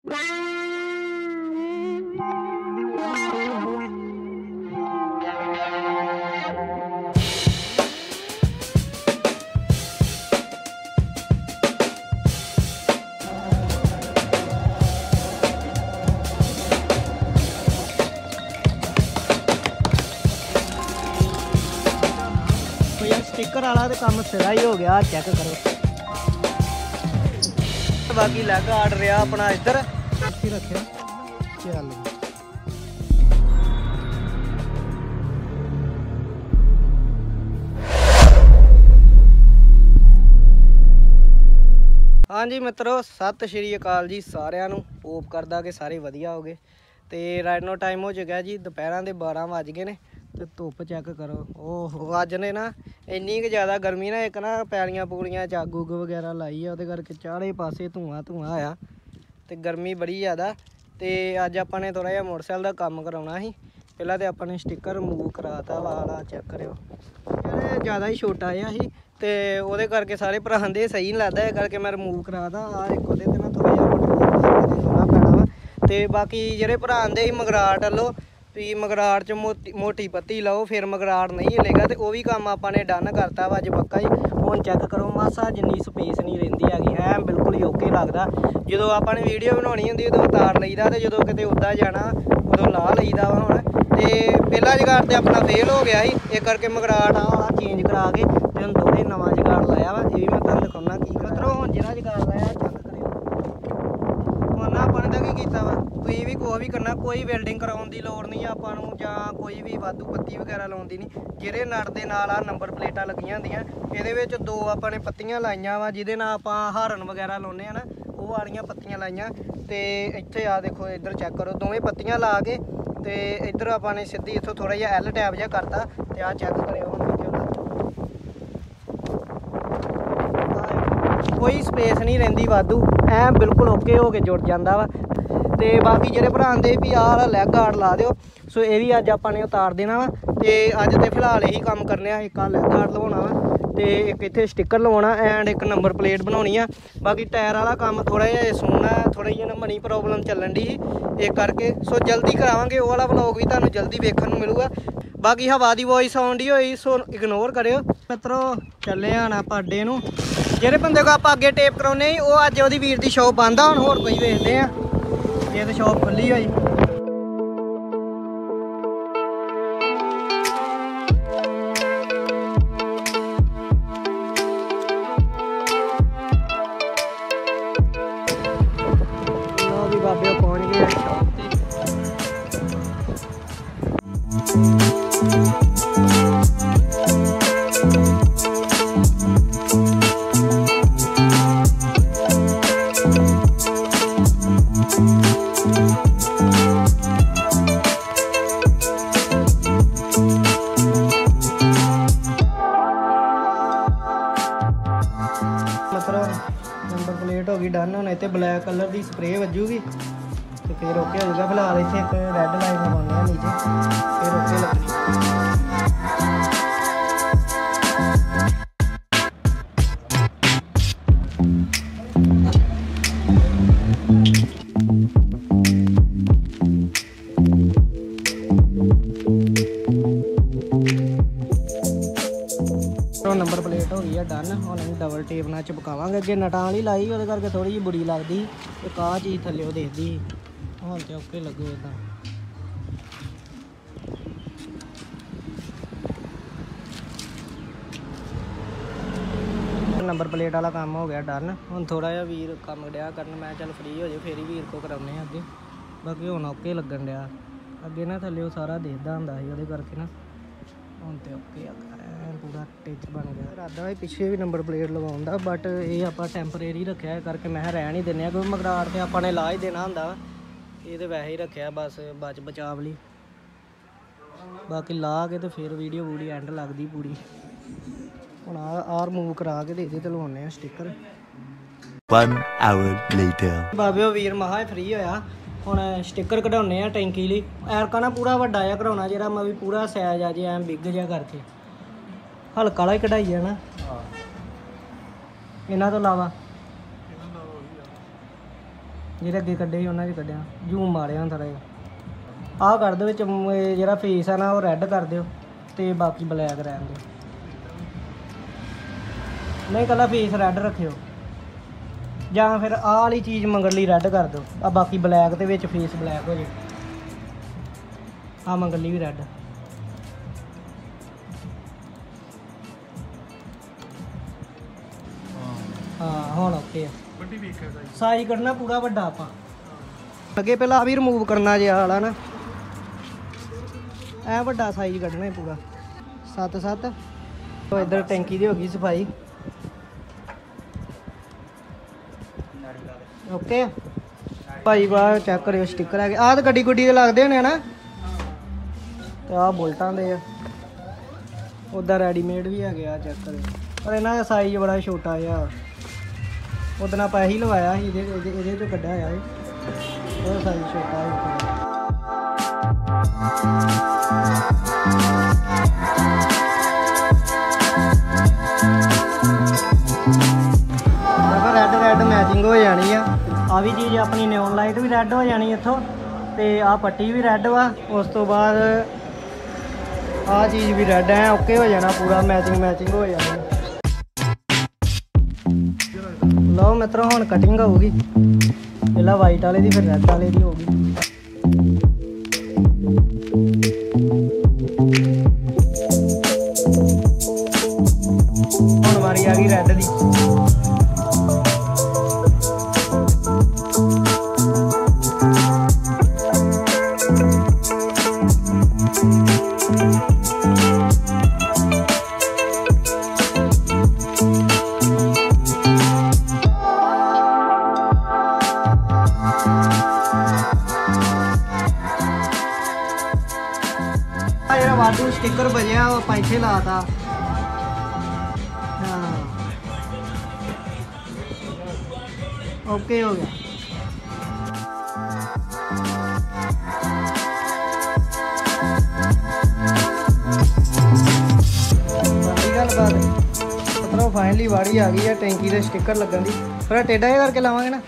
Sticker वाला तो काम सिरा ही हो गया। चेक करो बाकी लैग गार्ड रहा अपना इधर रखे। चल हाँ जी मित्रों, सत श्री अकाल जी सारिਆਂ ਨੂੰ। होप करदा कि सारे वधिया हो गए। तो राइट नो टाइम हो चुका जी दोपहर के 12 वज गए ने। तो धुप चेक करो। ओहो अज ने ना इन्नी कि ज़्यादा गर्मी ना, एक ना पैलियां पूलियां जग उग वगैरह लाई है, वो करके चारे पासे धुआं धुआं आया तो गर्मी बड़ी ज़्यादा। तो अज अपने थोड़ा जिहा मोटरसाइकिल का काम कराना ही। पहला तो अपने स्टिकर रिमूव कराता वाला चेक करो, ज़्यादा ही छोटा जिहा ही तो वो करके सारे भरा दे सही नहीं लगता, इस करके मैं रिमूव कराता। एक वो ना थोड़ा जिहा पैना वा। तो बाकी जेह्ड़े भरा आंदे मगराट लो भी मगराट च मोटी पत्ती लाओ फिर मगराट नहीं हिलेगा, तो वह भी काम आपने डन करता वा अज पक्का ही। हुण चेक करो मासा जिन्नी स्पेस नहीं रहिंदी हैगी, है बिल्कुल ही ओके लगदा। जो आपने वीडियो बनानी होंदी उदों उतार लईदा, तो जो किते उदा जाना उदों ला लईदा वा। हुण ते पहला जुगाड़ तो अपना फेल हो गया ही, इस करके मगराट वाला चेंज करा के हुण थोड़े नवा जुगाड़ लाया वा। ये भी मैं तुहानूं दिखाउणा की मतलब हुण जिहड़ा जुगाड़ लाया चेक करियो। हुण अपने तो की कीता वा, तुसीं भी कोई भी करना, कोई वेल्डिंग कराउण दी लोड़ नहीं आपां नूं, जां कोई भी वाधू पत्ती वगैरह लाउण दी नहीं। जिहड़े नट दे नाल आ नंबर प्लेटां लगियां हुंदियां, इहदे विच दो अपने पत्तियां लाइयां वा जिहदे नाल आपां हारन वगैरह लाउने आ ना, वो वालियां पत्तियां लाइयां। ते इत्थे आ देखो इधर चेक करो, दोवें पत्तियां ला के ते इधर अपने सीधी इत्थों थोड़ा जिहा एल टैप जिहा करता। ते आ चेक करियो कोई स्पेस नहीं रहिंदी वाधू, ऐ बिल्कुल ओके हो के जुड़ जाता वा। तो बाकी जेह्ड़े भरा आंदे भी आह लैग गार्ड ला दिओ, सो ये भी अज अपने उतार देना वा। तो अज तो फिलहाल यही काम करने आ, एक लैग गार्ड लवाउणा वा तो एक इत्थे स्टिकर लवाउणा एंड एक नंबर प्लेट बनाउणी आ। बाकी टायर वाला काम थोड़ा जिहा सुनना, थोड़ी जी ना मनी प्रॉब्लम चलन डी ही इस करके, सो जल्दी करावांगे। वो वाला व्लॉग भी तुहानूं जल्दी वेखण नूं मिलूगा। बाकी हवा की वॉइस आउण डी होई सो इग्नोर करियो मित्रों। चले आना आप अड्डे नूं, जेह्ड़े बंदे को आप अगे टेप कराउने वो अज वो वीर की शॉप बंद आ, हुण होर कोई वेखदे आ, ये तो शॉप खुली होई। भी बाबे पहुंच गए शॉप ते। नंबर प्लेट हो गई डन। हुण इत्थे ब्लैक कलर की स्प्रे वजूगी तो फिर ओके हो जाएगा। फिलहाल इत्थे एक रैड लाइन लगाने नीचे, फिर ओके लगनी। नंबर प्लेट हो गई है डन। हम डबल टेप नाल चिपकावांगे। अगे नटां वाली लाई वो करके थोड़ी जी बुरी लगती, एक आ चीज़ थल्ले दिखती। हम तो ओके लगू इदा। नंबर प्लेट वाला काम हो गया डन। हम थोड़ा जिहा वीर काम डिया करन, मैं चल फ्री हो जाए फिर ही वीर को कराउने अगे। बाकी हुण ओके लगन डिया, अगे ना थल्ले सारा दिखदा हुंदा सी, ओहदे करके ना हुण ते ओके पूरा टिच बन गया। इरादा है पिछे भी नंबर प्लेट लगवाउण दा, बट ये आपां टैंपरेरी रखिया करके मैं रहन ही दिंदे, क्योंकि मगराट ते आपां ने ला ही देना हुंदा, ये तो वैसे ही रखिया बस बचाव लई। बाकी ला के तो फिर वीडियो वूडियो एंड लगदी पूरी। हुण आ रिमूव करा के दे ते लवाउने स्टिकर। 1 hour later बाबे वीर महा फ्री होया, हुण स्टिकर कढाउने आ टैंकी लई। ऐरका ना पूरा वड्डा जिहा कढाउणा, जेह्ड़ा मैं भी पूरा सैज आ जे ऐ बिग जिहा करके, हल्का वाला ही कढ़ाई है ना। इन्हां तो इलावा ਜਿਹੜੇ ਅੱਗੇ ਕੱਢੇ ਸੀ ਉਹਨਾਂ 'ਚ ਕੱਢਿਆ, ਜ਼ੂਮ ਮਾਰਿਆ ਥੋੜ੍ਹਾ ਜਿਹਾ। ਆਹ ਕਰ ਦਿਓ ਵਿੱਚ ਜਿਹੜਾ ਫੇਸ ਆ ਨਾ ਉਹ ਰੈੱਡ ਕਰ ਦਿਓ ਤੇ ਬਾਕੀ ਬਲੈਕ ਰਹਿਣ ਦਿਓ। ਨਹੀਂ ਇਕੱਲਾ ਫੇਸ ਰੈੱਡ ਰੱਖਿਓ, ਜਾਂ ਫਿਰ ਆਹ ਵਾਲੀ ਚੀਜ਼ ਮੰਗਰਲੀ ਰੈੱਡ ਕਰ ਦਿਓ, ਆ ਬਾਕੀ ਬਲੈਕ ਤੇ ਵਿੱਚ ਫੇਸ ਬਲੈਕ ਹੋ ਜੇ। ਆ ਮੰਗਰਲੀ ਵੀ ਰੈੱਡ। ਹਾਂ ਹੁਣ ਓਕੇ ਆ। ਸਾਈਜ਼ ਕੱਢਣਾ ਪੂਰਾ ਵੱਡਾ ਆਪਾਂ ਅੱਗੇ ਪਹਿਲਾਂ ਆ ਵੀ ਰਿਮੂਵ ਕਰਨਾ ਜੇ ਵਾਲਾ ਨਾ, ਐ ਵੱਡਾ ਸਾਈਜ਼ ਕੱਢਣਾ ਪੂਰਾ 7-7। तो इधर टैंकी दी होगी सफाई। ओके भाई बाहर चेक करियो स्टिकर है आ तो गड्डी गुड्डी दे लगदे होने ना, ते आ बुलटां दे उधर रेडीमेड भी है आ चेक करियो, पर इन्हां दा साइज बड़ा छोटा जिहा। उदन आपां ही लवाया ही इहदे चों कड्ढिया होया ओह्दा साइज छोटा है। रैड रैड मैचिंग हो जानी है। आ भी चीज़ अपनी न्योन लाइट भी रैड हो जानी इत्थों, ते आ पट्टी भी रैड वा। उस तो बाद आ चीज़ भी रैड है, ओके हो जाना पूरा मैचिंग हो जानी। लो मित्रों हुण कटिंग होगी, पहला वाइट वाले दी फिर रैड वाले दी होगी। हुण वारी आ गई रैड दी। वाधू स्टिकर बजा वो पैसे लाता। हाँ ओके हो गया। मतलब फाइनली वाड़ी आ गई है टैंकी के स्टिकर लगन दी। थोड़ा टेढ़ा ही करके लावांगे ना,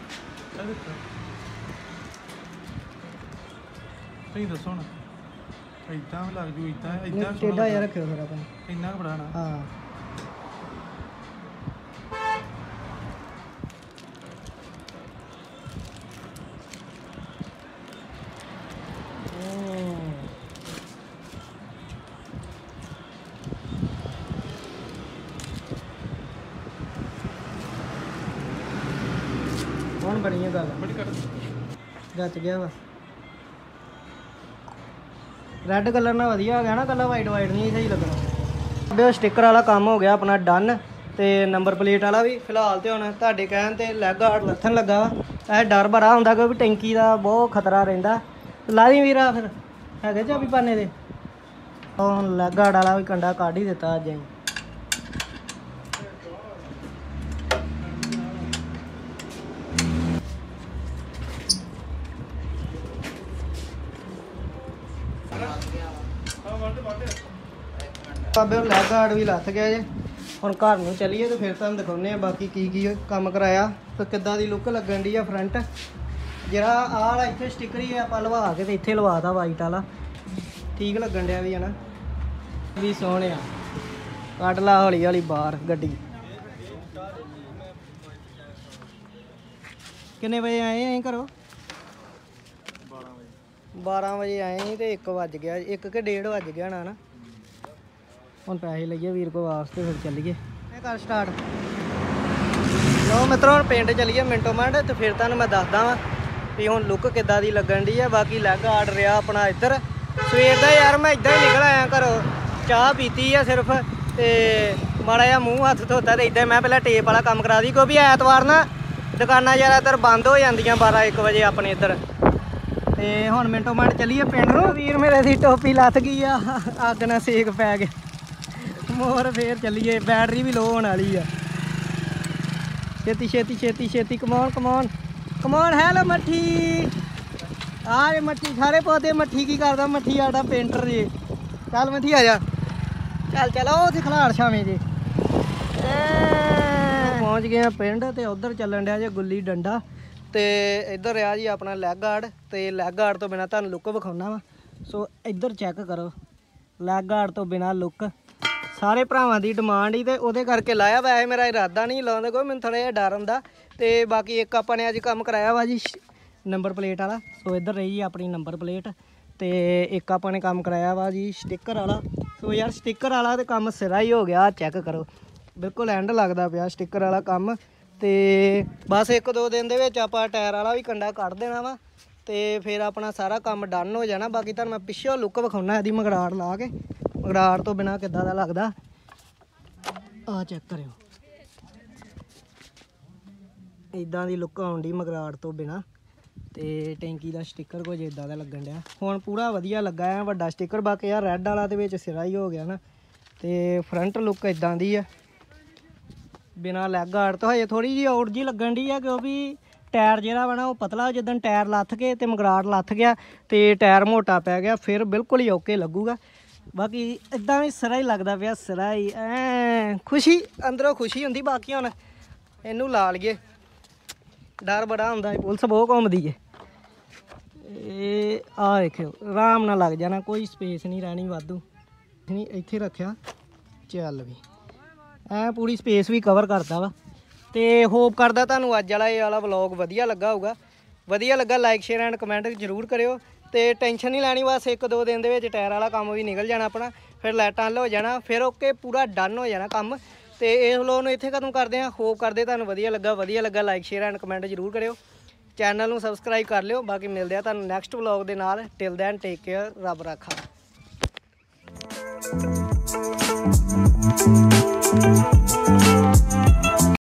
दसो ना इतना लग जू इतना टेढ़ा यार रखियो फिर अपन इतना बढ़ाना। हाँ कौन बनी है गल गच गया वा। रैड कलर ना वधिया हो गया ना, कलर वाइट वाइट नहीं सही लगना। स्टिकर वाला काम हो गया अपना डन, ते नंबर प्लेट वाला भी फिलहाल तो हुण तुहाडे कहण ते लैग गार्ड लथन लगा। ऐ डर बड़ा हुंदा क्योंकि टैंकी का बहुत खतरा रहिंदा। ला दी वीरा फिर है चाबी पाने दे। हुण लैग गार्ड वाला भी कंडा कढ ही दिता अज। बाबे लैग गार्ड भी लथ गया जे। हुण घर नूं चलीए तो फिर तुहानूं दिखाउने बाकी की काम कराया तो किद्दां दी लुक लगन डी आ फ्रंट। जरा आ वाला इत्थे स्टिकर ही आपां लवा के ते इत्थे लवाता वाइट वाला, ठीक लगन डिया भी है ना, भी सोहणे आ। कढ ला हौली हौली बाहर गड्डी। किन्ने बजे आए असीं घरों? 12 बजे आए ही ते 1 वज गया, 1 के 1:30 वज गया ना। ਹੁਣ ਪੈਸੇ ਲਈਏ ਵੀਰ ਕੋ ਵਾਸਤੇ ਫਿਰ ਚੱਲੀਏ। ਇਹ ਕਰ ਸਟਾਰਟ। ਲਓ ਮਿੱਤਰੋ ਹੁਣ ਪਿੰਡ ਚੱਲੀਏ ਮਿੰਟੋ ਮਿੰਟ ਤੇ ਫਿਰ ਤੁਹਾਨੂੰ ਮੈਂ ਦੱਸਦਾ ਵਾਂ ਵੀ ਹੁਣ ਲੁੱਕ ਕਿੱਦਾਂ ਦੀ ਲੱਗਣ ਦੀ ਆ। ਬਾਕੀ ਲੈਗ ਆਰਡਰ ਰਿਹਾ ਆਪਣਾ ਇੱਧਰ ਸਵੇਰ ਦਾ ਯਾਰ ਮੈਂ ਇੱਦਾਂ ਹੀ ਨਿਕਲ ਆਇਆ ਘਰੋਂ, ਚਾਹ ਪੀਤੀ ਆ ਸਿਰਫ ਤੇ ਮਾੜਾ ਜਿਹਾ ਮੂੰਹ ਹੱਥ ਧੋਤਾ ਤੇ ਇੱਦਾਂ ਮੈਂ ਪਹਿਲਾਂ ਟੇਪ ਵਾਲਾ ਕੰਮ ਕਰਾ ਦੀ ਕਿਉਂਕਿ ਐਤਵਾਰ ਨਾ ਦੁਕਾਨਾਂ ਜ਼ਿਆਦਾਤਰ ਬੰਦ ਹੋ ਜਾਂਦੀਆਂ 12-1 ਵਜੇ ਆਪਣੇ ਇੱਧਰ। ਤੇ ਹੁਣ ਮਿੰਟੋ ਮਿੰਟ ਚੱਲੀਏ ਪਿੰਡ ਨੂੰ। ਵੀਰ ਮੇਰੇ ਦੀ ਟੋਪੀ ਲੱਥ ਗਈ ਆ, ਅੱਗ ਨਾਲ ਸੇਕ ਪੈ ਗਿਆ। मोर फिर चलीए, बैटरी भी लो होने वाली है। छेती छेती छेती छेती कमौन कमौन कमौन है लो मट्ठी आ रे मट्ठी सारे पौधे मट्ठी की करदा मट्ठी आड़ा पेंटर जी। चल मट्ठी आ जा चल चलो उसे खलाड़ छावें जी। पहुँच गए पिंड ते उधर चलन दिया जे गुल्ली डंडा ਤੇ ਇੱਧਰ ਆ ਜੀ ਆਪਣਾ ਲੈਗ ਗਾਰਡ ਤੇ ਲੈਗ ਗਾਰਡ ਤੋਂ ਬਿਨਾ ਤੁਹਾਨੂੰ ਲੁੱਕ ਵਿਖਾਉਣਾ ਵਾ। ਸੋ ਇੱਧਰ ਚੈੱਕ ਕਰੋ ਲੈਗ ਗਾਰਡ ਤੋਂ ਬਿਨਾ ਲੁੱਕ ਸਾਰੇ ਭਰਾਵਾਂ ਦੀ ਡਿਮਾਂਡ ਹੀ ਤੇ ਉਹਦੇ ਕਰਕੇ ਲਾਇਆ। ਵੈਸੇ ਮੇਰਾ ਇਰਾਦਾ ਨਹੀਂ ਲਾਉਂਦੇ ਕੋਈ, ਮੈਨੂੰ ਥੋੜਾ ਜਿਹਾ ਡਰ ਹੁੰਦਾ। ਤੇ ਬਾਕੀ ਇੱਕ ਆਪਾਂ ਨੇ ਅੱਜ ਕੰਮ ਕਰਾਇਆ ਵਾ ਜੀ ਨੰਬਰ ਪਲੇਟ ਵਾਲਾ। ਸੋ ਇੱਧਰ ਰਹੀ ਜੀ ਆਪਣੀ ਨੰਬਰ ਪਲੇਟ ਤੇ ਇੱਕ ਆਪਾਂ ਨੇ ਕੰਮ ਕਰਾਇਆ ਵਾ ਜੀ ਸਟicker ਵਾਲਾ। ਸੋ ਯਾਰ ਸਟicker ਵਾਲਾ ਤੇ ਕੰਮ ਸਿਰਾ ਹੀ ਹੋ ਗਿਆ। ਚੈੱਕ ਕਰੋ ਬਿਲਕੁਲ ਐਂਡ ਲੱਗਦਾ ਪਿਆ ਸਟicker ਵਾਲਾ ਕੰਮ। ਤੇ ਬਸ 1-2 ਦਿਨ ਦੇ ਵਿੱਚ ਆਪਾਂ ਟਾਇਰ ਵਾਲਾ ਵੀ ਕੰਡਾ ਕੱਢ ਦੇਣਾ ਵਾ ਤੇ ਫਿਰ ਆਪਣਾ ਸਾਰਾ ਕੰਮ ਡਨ ਹੋ ਜਾਣਾ। ਬਾਕੀ ਤੁਹਾਨੂੰ ਮੈਂ ਪਿੱਛੋਂ ਲੁੱਕ ਵਿਖਾਉਣਾ ਇਹਦੀ ਮਗਰਾੜ ਲਾ ਕੇ, ਮਗਰਾੜ ਤੋਂ ਬਿਨਾ ਕਿੱਦਾਂ ਦਾ ਲੱਗਦਾ ਆ ਚੈੱਕ ਕਰਿਓ। ਇੱਦਾਂ ਦੀ ਲੁੱਕ ਆਉਂਦੀ ਮਗਰਾੜ ਤੋਂ ਬਿਨਾ ਤੇ ਟੈਂਕੀ ਦਾ ਸਟicker ਕੁਝ ਇੱਦਾਂ ਦਾ ਲੱਗਣ ਡਿਆ। ਹੁਣ ਪੂਰਾ ਵਧੀਆ ਲੱਗਾ ਐ ਵੱਡਾ ਸਟicker। ਬਾਕੀ ਯਾਰ ਰੈੱਡ ਵਾਲਾ ਦੇ ਵਿੱਚ ਸਿਰਾ ਹੀ ਹੋ ਗਿਆ ਨਾ। ਤੇ ਫਰੰਟ ਲੁੱਕ ਇੱਦਾਂ ਦੀ ਆ ਬਿਨਾ ਲੈਗ ਗਾਰਡ ਤੋਂ। ਹਜੇ ਥੋੜੀ ਜਿਹੀ ਆਊਟ ਜੀ ਲੱਗਣ ਦੀ ਆ ਕਿਉਂਕਿ ਟਾਇਰ ਜਿਹੜਾ ਵਾ ਨਾ ਉਹ ਪਤਲਾ। ਜਿੱਦਣ ਟਾਇਰ ਲੱਥ ਕੇ ਤੇ ਮਗਰਾੜ ਲੱਥ ਗਿਆ ਤੇ ਟਾਇਰ ਮੋਟਾ ਪੈ ਗਿਆ ਫਿਰ ਬਿਲਕੁਲ ਹੀ ਓਕੇ ਲੱਗੂਗਾ। ਬਾਕੀ ਇੱਦਾਂ ਵੀ ਸਿਰਾ ਹੀ ਲੱਗਦਾ ਪਿਆ, ਸਿਰਾ ਹੀ ਐ ਖੁਸ਼ੀ ਅੰਦਰੋਂ ਖੁਸ਼ੀ ਹੁੰਦੀ। ਬਾਕੀ ਹੁਣ ਇਹਨੂੰ ਲਾ ਲਈਏ, ਡਰ ਬੜਾ ਹੁੰਦਾ ਪੁਲਿਸ ਬਹੁਤ ਘੁੰਮਦੀ ਏ। ਇਹ ਆ ਦੇਖਿਓ ਆਰਾਮ ਨਾਲ ਲੱਗ ਜਾਣਾ, ਕੋਈ ਸਪੇਸ ਨਹੀਂ ਰਹਿਣੀ ਵਾਧੂ। ਨਹੀਂ ਇੱਥੇ ਰੱਖਿਆ ਚੱਲ ਵੀ ਐ ਪੂਰੀ ਸਪੇਸ ਵੀ ਕਵਰ ਕਰਦਾ ਵਾ। ਤੇ ਹੋਪ ਕਰਦਾ ਤੁਹਾਨੂੰ ਅੱਜ ਵਾਲਾ ਇਹ ਵਾਲਾ ਵਲੌਗ ਵਧੀਆ ਲੱਗਾ ਹੋਊਗਾ। ਵਧੀਆ ਲੱਗਾ ਲਾਈਕ ਸ਼ੇਅਰ ਐਂਡ ਕਮੈਂਟ ਜ਼ਰੂਰ ਕਰਿਓ। ਤੇ ਟੈਨਸ਼ਨ ਨਹੀਂ ਲੈਣੀ, ਬਸ 1-2 ਦਿਨ ਦੇ ਵਿੱਚ ਟਾਇਰ ਵਾਲਾ ਕੰਮ ਵੀ ਨਿਕਲ ਜਾਣਾ ਆਪਣਾ, ਫਿਰ ਲਾਈਟਾਂ ਵੱਲ ਹੋ ਜਾਣਾ, ਫਿਰ ਓਕੇ ਪੂਰਾ ਡਨ ਹੋ ਜਾਣਾ ਕੰਮ। ਤੇ ਇਸ ਵਲੌਗ ਨੂੰ ਇੱਥੇ ਖਤਮ ਕਰਦੇ ਹਾਂ। ਹੋਪ ਕਰਦੇ ਤੁਹਾਨੂੰ ਵਧੀਆ ਲੱਗਾ ਲਾਈਕ ਸ਼ੇਅਰ ਐਂਡ ਕਮੈਂਟ ਜ਼ਰੂਰ ਕਰਿਓ। ਚੈਨਲ ਨੂੰ ਸਬਸਕ੍ਰਾਈਬ ਕਰ ਲਿਓ। ਬਾਕੀ ਮਿਲਦੇ ਆ ਤੁਹਾਨੂੰ ਨੈਕਸਟ ਵਲੌਗ ਦੇ ਨਾਲ। ਟਿਲ ਦੈਨ ਟੇਕ ਕੇਅਰ, ਰੱਬ ਰਾਖਾ।